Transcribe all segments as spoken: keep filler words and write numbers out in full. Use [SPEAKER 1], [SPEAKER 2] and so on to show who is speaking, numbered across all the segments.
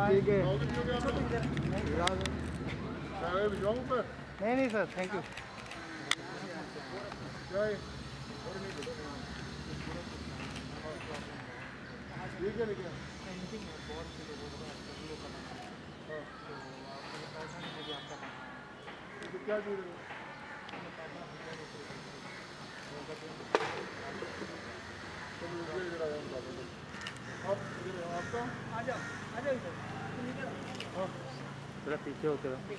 [SPEAKER 1] ठीक है।
[SPEAKER 2] नहीं नहीं सर, थैंक यू।
[SPEAKER 1] ठीक है लेकिन क्या चीज़ आपका
[SPEAKER 2] आ जाओ आ जाओ इधर,
[SPEAKER 3] थोड़ा पीछे होते रहो।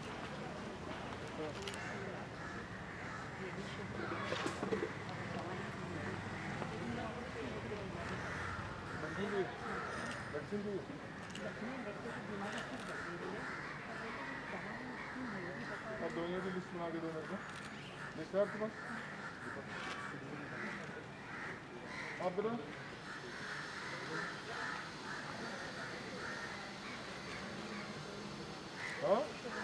[SPEAKER 1] अब दोनों की लिस्ट बना के दो मेरे को। देखा आपके पास आप बताओ। हाँ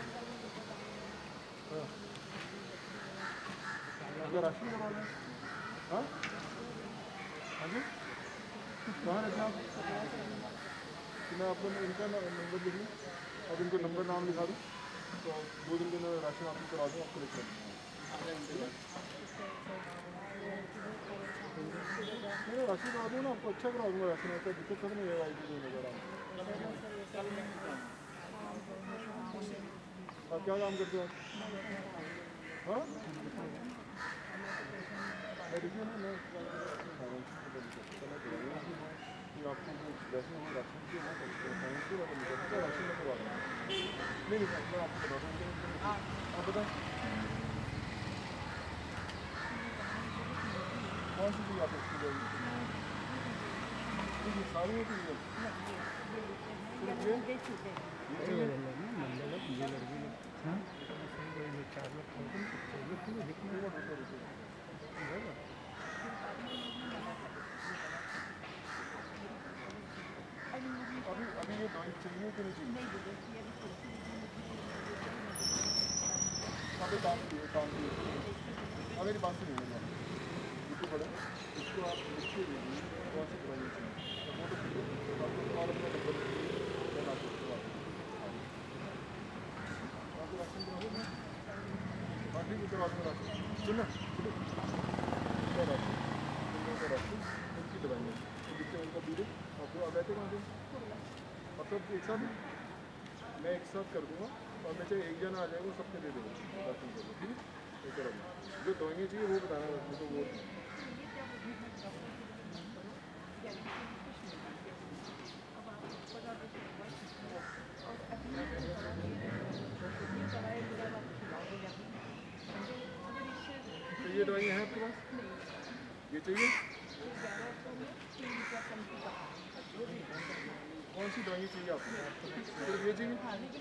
[SPEAKER 1] राशन करवाना है। हाँ हाँ जी कहाँ रहते हैं आप? मैं आपको इनका नंबर लिख लूँ, अब इनको नंबर नाम लिखा दूँ, तो दो दिन के अंदर राशन आपको करा दूँ, आपको लिख लें। नहीं राशन करा दूँ ना, आपको अच्छा करा दूँगा राशन, आपको दिक्कत खत्म नहीं है आई डी देने का। आप क्या काम करते हो आप? हाँ देखिए ना मैं आपको जैसे वो राशन की ना राशन में करवा दूँगा। नहीं नहीं मैं आपको बता दूँ, आप बताएं कौन सी चीज़ आप इसकी जाएगी? सारी होती है अभी अभी ये दवाई चाहिए कि नहीं चाहिए? अभी काम किए काम किए अब मेरी बात सुनिए मेरी इसको पढ़े, इसको आप लिखिए दीजिए कौन सी दवाई चाहिए, फोटो खींचो आपको और अपना नंबर देना आपको राशन करवा दूँ। हाँ ठीक है करवा दूँगा राशन। सुनना राशन राशन उनकी दवाइयाँ जिससे उनका दूध आपको अब रहते कहाँ से अब सब एक साथ मैं एक साथ कर दूँगा और मैं चाहे एक जना आ जाएगा सबके दे देगा राशन कर दो, ठीक है ये करो। जो दवाइयाँ चाहिए वो बताना मुझे, वो तो ये दवाइयाँ हैं आपके पास, ये चाहिए कौन सी दवाइयाँ चाहिए आपको? सिर्फ ये चाहिए?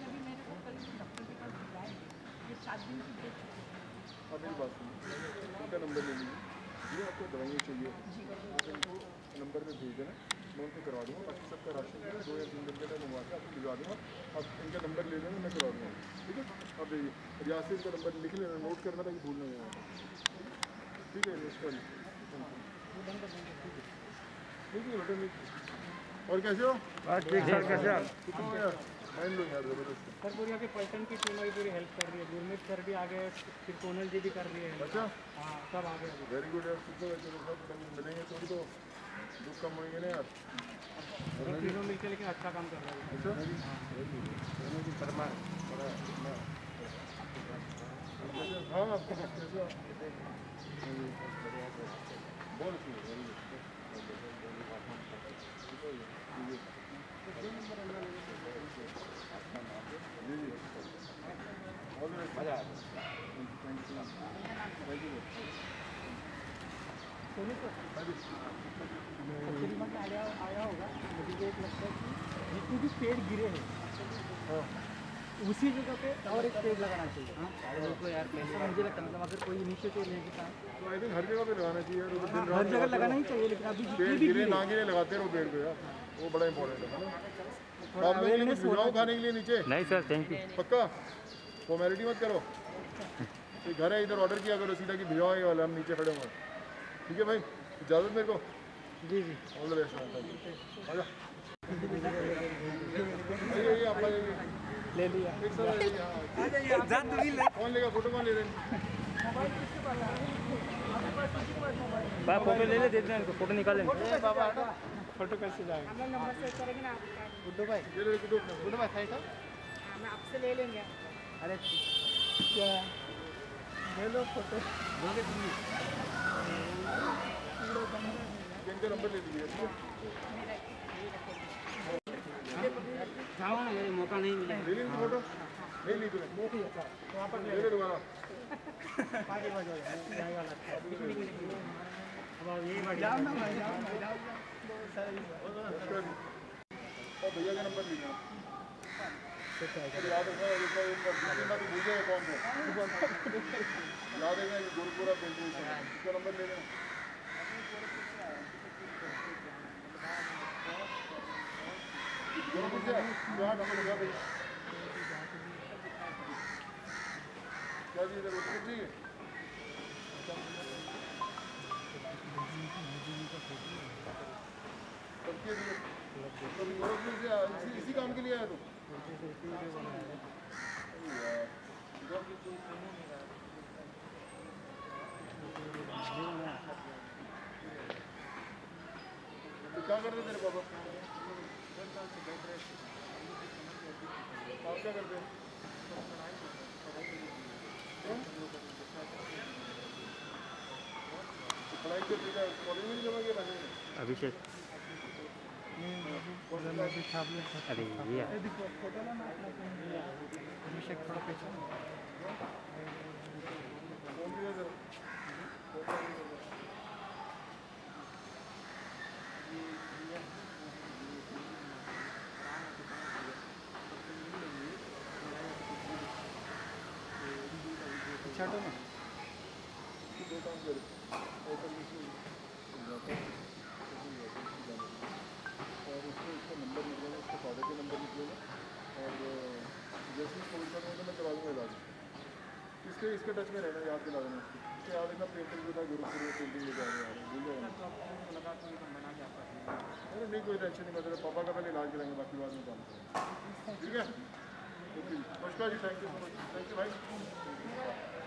[SPEAKER 1] हाँ मेरी बात सुनिए, इनका नंबर ले लीजिए, ये आपको दवाइयाँ चाहिए आप इनको नंबर पे भेज देना, मैं उनको करवा दूँगा। बाकी सबका राशन दो या तीन दिन के अंदर मंगवा के आपको भिजवा दूँगा। आप इनका नंबर ले लेना, मैं करवा दूँगा, ठीक है? आप देखिए यहाँ से इनका नंबर लिख लेना, नोट करना ताकि भूल नहीं जाए, ठीक है? इसका ठीक है बेटा। और कैसे हो?
[SPEAKER 3] ठीक सर, कैसे आप?
[SPEAKER 1] कितना हो यार माइंड लो यार ज़बरदस्त
[SPEAKER 2] सर। पूरी आपके पर्सन की टीम अभी पूरी हेल्प कर रही है, गुरमीत सर भी आ गए, फिर सोनल जी भी कर रही है।
[SPEAKER 1] अच्छा
[SPEAKER 2] हाँ सब आ गए।
[SPEAKER 1] वेरी गुड यार, सुपर मिलेंगे थोड़ी तो दुख कम होंगे ना यार,
[SPEAKER 2] तीनों मिलकर लेकिन अच्छा काम कर रहे हैं।
[SPEAKER 1] अच्छा हाँ आपको बहुत अच्छी जी जी मज़ा
[SPEAKER 2] सोनू सर आया आया होगा, मुझे एक लगता है कि जितने भी पेड़ गिरे हैं उसी जगह पे और एक पेड़ लगाना चाहिए। हाँ तो यार पैसा मुझे लगता है मतलब अगर कोई इनिशिएटिव लेने का
[SPEAKER 1] तो आई थिंक हर जगह पे लगाना चाहिए यार,
[SPEAKER 2] हर जगह लगाना ही चाहिए, लेकिन अभी
[SPEAKER 1] पेड़ गिरे ना गिरे लगाते रहो पेड़ को यार, वो बड़ा इंपॉर्टेंट है ना। आप लोग भिजवाओ खाने के लिए नीचे?
[SPEAKER 3] नहीं सर थैंक यू।
[SPEAKER 1] पक्का फॉर्मेलिटी मत करो, एक घर है इधर ऑर्डर किया करो सीधा कि भिजवाओ ये वाला, हम नीचे खड़े होंगे, ठीक है भाई? इजाज़त मेरे को?
[SPEAKER 2] जी जी
[SPEAKER 1] ऑल द बेस्ट। ये ये आप
[SPEAKER 2] ले लिया
[SPEAKER 1] एक साथ आ जाइए, हाँ।
[SPEAKER 2] जा तू भी ले
[SPEAKER 1] कौन लेगा फोटो, कौन ले रहे हैं?
[SPEAKER 3] बा फोटो ले ले, दे दे इनको, फोटो निकाल लेंगे।
[SPEAKER 2] बाबा फोटो कैसे जाएगा?
[SPEAKER 4] हम लोग नंबर सेव करेंगे ना आपका।
[SPEAKER 2] गुड्डू भाई
[SPEAKER 1] ये ले गुड्डू अपना।
[SPEAKER 2] गुड्डू भाई सही था?
[SPEAKER 4] हाँ, मैं आपसे ले लेंगे।
[SPEAKER 2] अरे क्या ले लो फोटो दोगे तुम?
[SPEAKER 1] इनका नंबर ले लीजिए, ठीक है?
[SPEAKER 2] जाओ ना, मेरे मौका नहीं मिला।
[SPEAKER 1] ले ली फोटो, नहीं ली तूने,
[SPEAKER 2] वहाँ पर
[SPEAKER 1] ले ले दोबारा।
[SPEAKER 2] पार्टी बजा यही वाला था। अब यही बात जाओ ना भाई, जाओ ना, जाओ ना।
[SPEAKER 1] और भैया का नंबर लीजिए। याद रखना, एक बार एक बार तो भूल जाए कौन सा। याद रखना, ये गोरखपुरा पेंटिंग इसका नंबर ले लेना। गोरखपुर से यहाँ नंबर लगा भाई। क्या चाहिए इधर, उसको चाहिए? कब किया तुमने? कभी गोरखपुर से इसी इसी काम के लिए आया तो? तो क्या करते तेरे पापा? आप क्या करते हैं? पढ़ाई के लिए कॉलेज में नहीं जमा किया पैसे?
[SPEAKER 3] अभिषेक अरे ये
[SPEAKER 2] अभिषेक थोड़ा पीछे
[SPEAKER 1] कौन सी है सर?
[SPEAKER 2] छठो में
[SPEAKER 1] दो काम कर और उसको इसका नंबर निकलेगा, उसके फादर के नंबर निकलेगा और जैसे ही फोन करूँगा तो मैं करवा दूँगा इलाज। इसके इसके टच में रहना, याद दिला देना उसको। इसके याद रखना, पेंटिंग जो था गुरुपुर में पेंटिंग लेके आएंगे, भूल जाएगा। अरे नहीं, कोई टेंशन नहीं, मतलब पापा का पहले इलाज कराएंगे, बाकी बाद में काम करेंगे, ठीक है? ओके नमस्कार जी, thank you so much, thank you भाई।